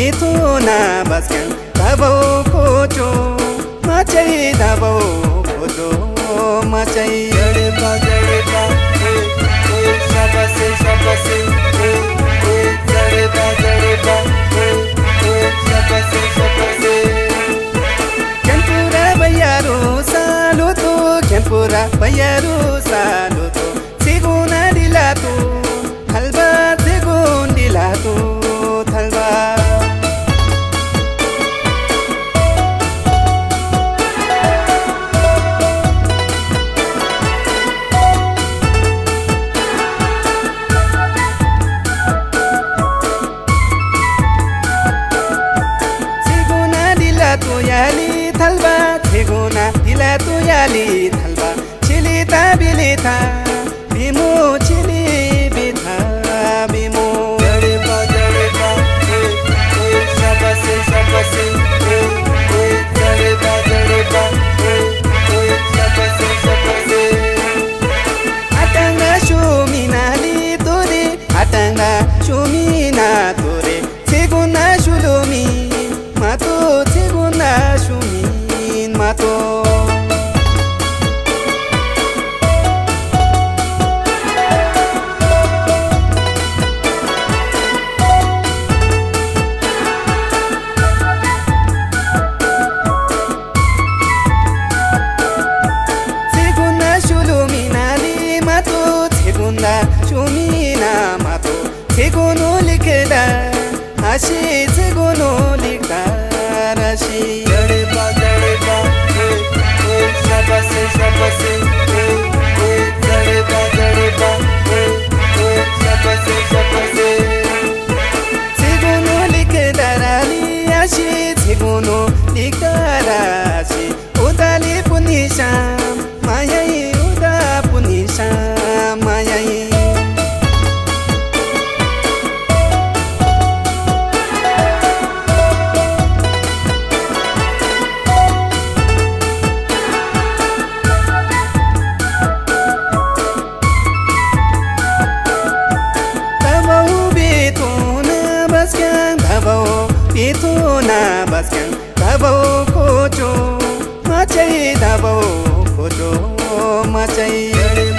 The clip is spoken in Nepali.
पिथुना बस्क्याङ धबौ खोचो मचै धबौ खोचो मचै जडेपा शाबासे शाबासे जडेपा शाबासे शाबासे क्यानपुरा भैयारो सालो तो क्यानपुरा भैयारो सालो तो सेगुना दिलातो थल्बा सेगुन दिलातो थल्बा तो याली थल्बा थेगुना दिला तो याली थल्बा चिलिता बिलिता बिमो चिली बिथा बिमो जडेपा शाबासे शाबासे जडेपा शाबासे शाबासे आटाङ्गा सुमिनाली तोरे आटाङ्गा सुमिना तोरे थेगुना सुलोमी मातो थेगुना सुमिन मातो थेगुना सुलोमिनाली मातो थेगुना सुमिना मातो थेगुनो लिखदा हासी थेगुनो लिखदा राशि जडेपा शाबासे शाबासे जडेपा शाबासे शाबासे थेगुनो लिखदा राली आशी थेगुनो लिखदा राशि उदाले पुनिसा मायाई उदा पुनिसा मायाई पिथुना बस्क्याङ धबौ खोचो मचै धबौ खोचो मचै